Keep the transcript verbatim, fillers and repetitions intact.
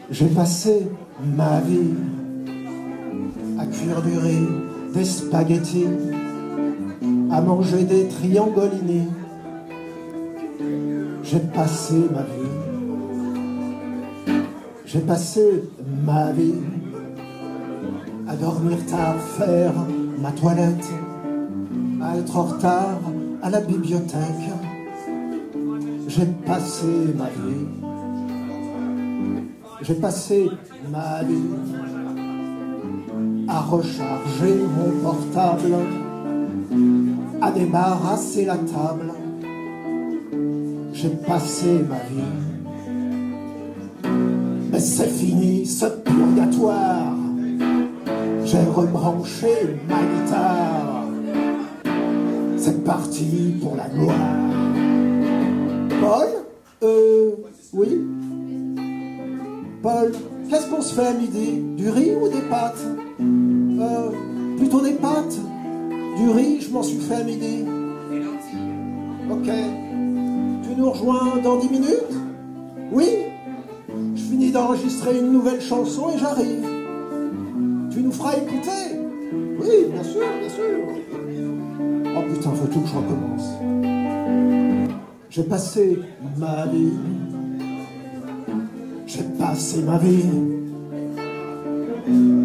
J'ai passé ma vie à cuire du riz, des spaghettis, à manger des triangolini. J'ai passé ma vie, j'ai passé ma vie à dormir tard, faire ma toilette, à être en retard à la bibliothèque. J'ai passé ma vie, j'ai passé ma vie à recharger mon portable, à débarrasser la table. J'ai passé ma vie, mais c'est fini ce purgatoire. J'ai rebranché ma guitare, c'est parti pour la gloire. Paul? Euh... oui? Paul, qu'est-ce qu'on se fait à midi? Du riz ou des pâtes? Euh... plutôt des pâtes. Du riz, je m'en suis fait à midi. Ok. Tu nous rejoins dans dix minutes? Oui? Je finis d'enregistrer une nouvelle chanson et j'arrive. Tu nous feras écouter? Oui, bien sûr, bien sûr. Oh putain, faut tout que je recommence. J'ai passé ma vie, j'ai passé ma vie